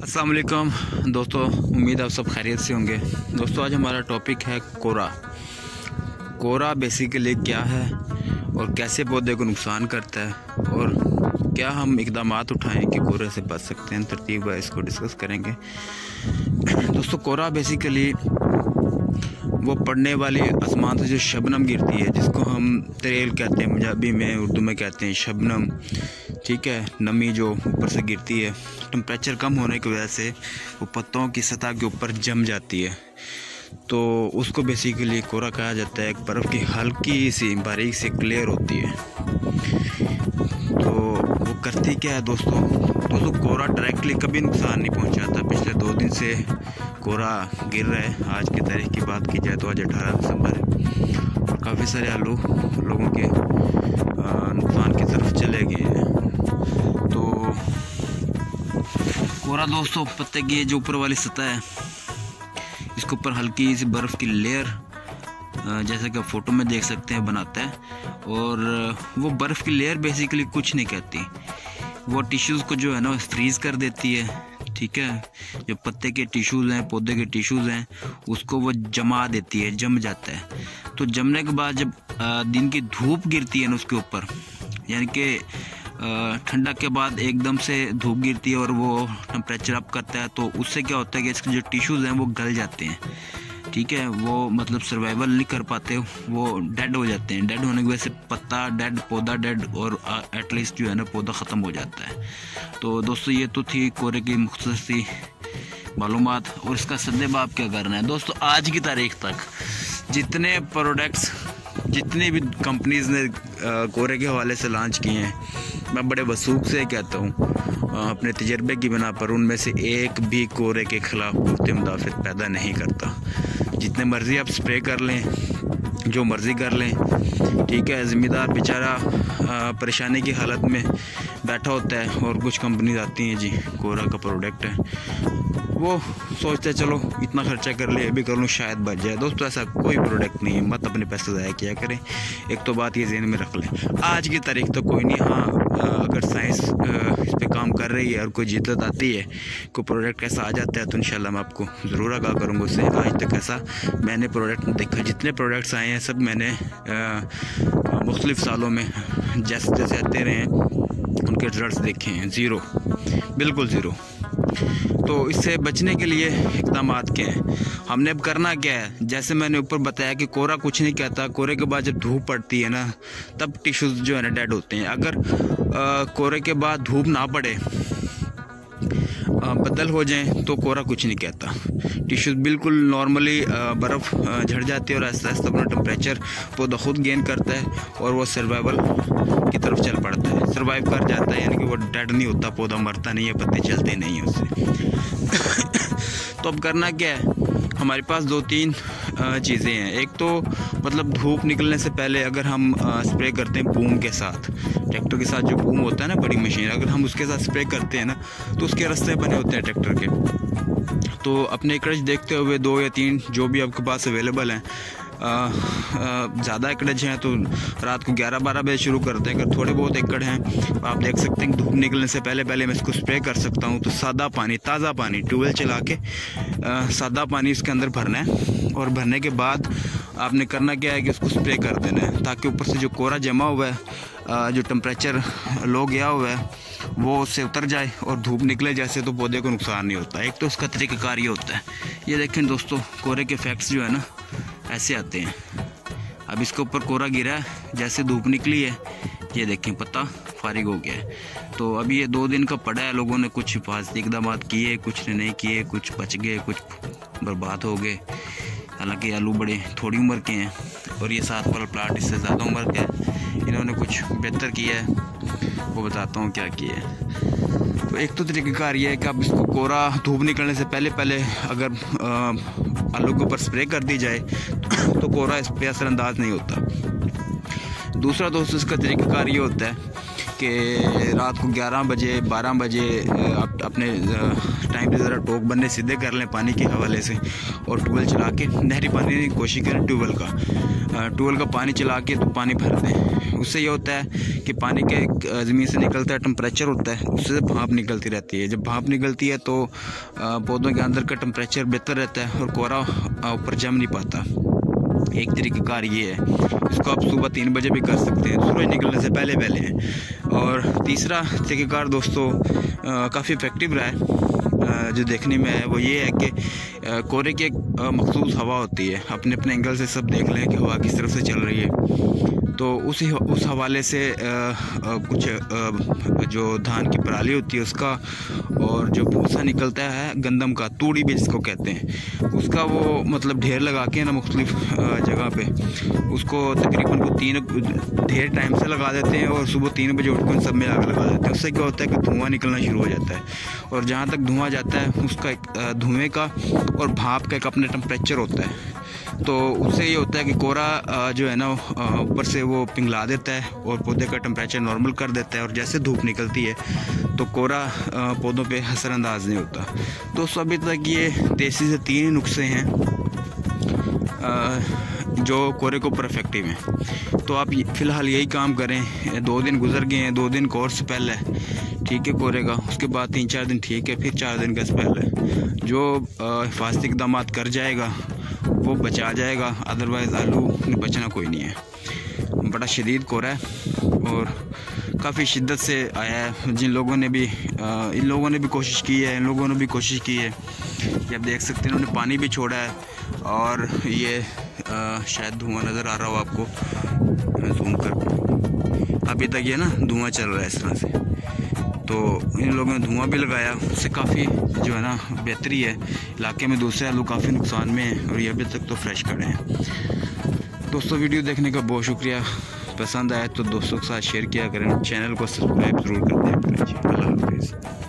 अस्सलाम वालेकुम दोस्तों, उम्मीद आप सब खैरियत से होंगे। दोस्तों आज हमारा टॉपिक है कोरा। कोरा बेसिकली क्या है और कैसे पौधे को नुकसान करता है और क्या हम इकदाम उठाएं कि कोरे से बच सकते हैं, तरतीब है इसको डिस्कस करेंगे। दोस्तों कोरा बेसिकली वो पड़ने वाली आसमान से जो शबनम गिरती है, जिसको हम तरेल कहते हैं, पंजाबी में उर्दू में कहते हैं शबनम, ठीक है। नमी जो ऊपर से गिरती है, टेम्परेचर कम होने की वजह से वो पत्तों की सतह के ऊपर जम जाती है, तो उसको बेसिकली कोरा कहा जाता है। एक बर्फ़ की हल्की सी बारीक सी क्लियर होती है। तो वो करती क्या है दोस्तों कोरा डायरेक्टली कभी नुकसान नहीं पहुंचाता। पिछले 2 दिन से कोरा गिर रहा है। आज की तारीख की बात की जाए तो आज 18 दिसंबर है और काफ़ी सारे आलू लोगों के नुकसान की तरफ चले गए हैं। तो कोरा दोस्तों पत्ते की जो ऊपर वाली सतह है, इसके ऊपर हल्की सी बर्फ़ की लेयर, जैसा कि आप फोटो में देख सकते हैं, बनाता है। और वो बर्फ़ की लेयर बेसिकली कुछ नहीं कहती, वो टिश्यूज़ को जो है ना फ्रीज़ कर देती है, ठीक है। जो पत्ते के टिश्यूज़ हैं, पौधे के टिश्यूज़ हैं, उसको वो जमा देती है, जम जाता है। तो जमने के बाद जब दिन की धूप गिरती है ना उसके ऊपर, यानी कि ठंडा के बाद एकदम से धूप गिरती है और वो टेम्परेचर अप करता है, तो उससे क्या होता है कि इसके जो टिश्यूज़ हैं वो गल जाते हैं, ठीक है। वो मतलब सर्वाइवल नहीं कर पाते, वो डेड हो जाते हैं। डेड होने की वजह से पत्ता डेड, पौधा डेड और एटलीस्ट जो है ना पौधा ख़त्म हो जाता है। तो दोस्तों ये तो थी कोरे की मुख्तसर सी मालूमात। और इसका सद्देबाब क्या करना है दोस्तों, आज की तारीख तक जितने प्रोडक्ट्स, जितनी भी कंपनीज़ ने कोरे के हवाले से लॉन्च किए हैं, मैं बड़े वसूख से कहता हूँ अपने तजर्बे की बिना पर, उनमें से एक भी कोरे के ख़िलाफ़ पुख्ता मुदाफ़ित पैदा नहीं करता। जितने मर्ज़ी आप स्प्रे कर लें, जो मर्ज़ी कर लें, ठीक है। ज़िम्मेदार बेचारा परेशानी की हालत में बैठा होता है और कुछ कंपनीज आती हैं जी कोरा का प्रोडक्ट है, वो सोचते हैं चलो इतना खर्चा कर ले, अभी कर लूँ शायद बच जाए। दोस्तों ऐसा कोई प्रोडक्ट नहीं है, मत अपने पैसे ज़ाया किया करें। एक तो बात ये ज़हन में रख लें, आज की तारीख तो कोई नहीं। हाँ अगर साइंस इस पे काम कर रही है और कोई जिद्दत आती है, कोई प्रोडक्ट ऐसा आ जाता है, तो इंशाल्लाह मैं आपको ज़रूर आगाह करूँगा उससे। आज तक ऐसा मैंने प्रोडक्ट देखा, जितने प्रोडक्ट्स आए हैं सब मैंने मुख्तलिफ़ सालों में जैसे जैसे आते रहे हैं उनके रिजल्ट्स देखे हैं, ज़ीरो, बिल्कुल ज़ीरो। तो इससे बचने के लिए इक़दाम क्या हैं, हमने अब करना क्या है। जैसे मैंने ऊपर बताया कि कोरा कुछ नहीं कहता, कोरे के बाद जब धूप पड़ती है ना तब टिश्यूज़ जो है ना डेड होते हैं। अगर कोरे के बाद धूप ना पड़े, बदल हो जाएं, तो कोरा कुछ नहीं कहता। टिश्यूज़ बिल्कुल नॉर्मली बर्फ़ झड़ जाती है और आहिस्ता आहिस्ता अपना टेम्परेचर पौधा खुद गेन करता है और वो सर्वाइवल की तरफ चल पड़ता है, सर्वाइव कर जाता है, यानी कि वो डेड नहीं होता, पौधा मरता नहीं है, पत्ते चलते नहीं हैं उससे। तो अब करना क्या है, हमारे पास 2-3 चीज़ें हैं। एक तो मतलब धूप निकलने से पहले अगर हम स्प्रे करते हैं बूम के साथ, ट्रैक्टर के साथ जो बूम होता है ना, बड़ी मशीन, अगर हम उसके साथ स्प्रे करते हैं ना तो उसके रास्ते बने होते हैं ट्रैक्टर के। तो अपने एकड़ज देखते हुए 2 या 3 जो भी आपके पास अवेलेबल हैं, ज़्यादा एकड़ज हैं तो रात को 11-12 बजे शुरू करते हैं। अगर थोड़े बहुत एकड़ हैं आप देख सकते हैं कि धूप निकलने से पहले पहले मैं इसको स्प्रे कर सकता हूं। तो सादा पानी, ताज़ा पानी, ट्यूबवेल चला के सादा पानी इसके अंदर भरना है और भरने के बाद आपने करना क्या है कि उसको स्प्रे कर देना है, ताकि ऊपर से जो कोरा जमा हुआ है, जो टेम्परेचर लो गया हुआ है, वो उससे उतर जाए और धूप निकले जैसे, तो पौधे को नुकसान नहीं होता। एक तो उसका तरीक़ाकार ये होता है। ये देखें दोस्तों, कोरे के इफेक्ट्स जो है ना ऐसे आते हैं। अब इसके ऊपर कोरा गिरा है, जैसे धूप निकली है, ये देखें पत्ता फारिग हो गया है। तो अभी ये 2 दिन का पड़ा है, लोगों ने कुछ हिफाजती इक़दाम किए, कुछ ने नहीं किए, कुछ बच गए, कुछ बर्बाद हो गए। हालांकि आलू बड़े थोड़ी उम्र के हैं और ये 7 वाला प्लाट इससे ज़्यादा उम्र का है। इन्होंने कुछ बेहतर किया है, वो बताता हूँ क्या किया है। तो एक तो तरीक़ाकार ये है कि आप इसको कोरा धूप निकलने से पहले पहले अगर आलू के ऊपर स्प्रे कर दी जाए तो कोरा इस पर असरअंदाज नहीं होता। दूसरा दोस्तों इसका तरीक़ाकार ये होता है कि रात को 11 बजे 12 बजे अपने टाइम पे ज़रा टोक बनने सीधे कर लें पानी के हवाले से, और ट्यूबवेल चला के नहरी पानी की कोशिश करें, ट्यूबवेल का पानी चला के तो पानी भर दें। उससे ये होता है कि पानी के ज़मीन से निकलता है टेम्परेचर होता है, उससे भाप निकलती रहती है। जब भाप निकलती है तो पौधों के अंदर का टेम्परेचर बेहतर रहता है और कोहरा ऊपर जम नहीं पाता। एक तरीक़ाकार ये है, इसको आप सुबह 3 बजे भी कर सकते हैं, सूरज निकलने से पहले है। और तीसरा तरीक़ाकार दोस्तों काफ़ी इफ़ेक्टिव रहा है, जो देखने में है वो ये है कि कोहरे की एक मखसूस हवा होती है, अपने अपने एंगल से सब देख लें कि हवा किस तरफ से चल रही है। तो उस हवाले से कुछ जो धान की पराली होती है उसका, और जो भूसा निकलता है गंदम का, तूड़ी भी जिसको कहते हैं, उसका वो मतलब ढेर लगा के ना मुख्तलिफ जगह पे उसको तकरीबन को 3 ढेर टाइम से लगा देते हैं, और सुबह 3 बजे उठकर सब में आग लगा देते हैं। उससे क्या होता है कि धुआं निकलना शुरू हो जाता है, और जहाँ तक धुआं जाता है उसका एक धुएँ का और भाप का एक अपना टेम्परेचर होता है। तो उससे ये होता है कि कोहरा जो है ना ऊपर से वो पिघला देता है और पौधे का टेम्परेचर नॉर्मल कर देता है, और जैसे धूप निकलती है तो कोहरा पौधों पे असरअंदाज नहीं होता। दोस्तों अभी तक ये देसी से 3 ही नुस्खे हैं जो कोहरे को ऊपर इफेक्टिव हैं। तो आप फ़िलहाल यही काम करें। 2 दिन गुजर गए हैं, 2 दिन कोर्स पहले ठीक है कोहरे का, उसके बाद 3-4 दिन ठीक है, फिर 4 दिन का स्पेल है। जो हिफाजती इक़दाम कर जाएगा वो बचा जाएगा, अदरवाइज़ आलू बचना कोई नहीं है। बड़ा शदीद कोहरा है और काफ़ी शिद्दत से आया है। इन लोगों ने भी कोशिश की है, इन लोगों ने भी कोशिश की है। ये आप देख सकते हैं इन्होंने पानी भी छोड़ा है, और ये शायद धुआं नज़र आ रहा हो आपको, जूम कर, अभी तक ये ना धुआं चल रहा है इस तरह से। तो इन लोगों ने धुआं भी लगाया, उससे काफ़ी जो है ना बेहतरी है। इलाके में दूसरे आलू काफ़ी नुकसान में हैं, और ये अभी तक तो फ्रेश खड़े हैं। दोस्तों वीडियो देखने का बहुत शुक्रिया। पसंद आए तो दोस्तों के साथ शेयर किया करें, चैनल को सब्सक्राइब ज़रूर कर दिया करें। अल्लाह हाफ़िज़।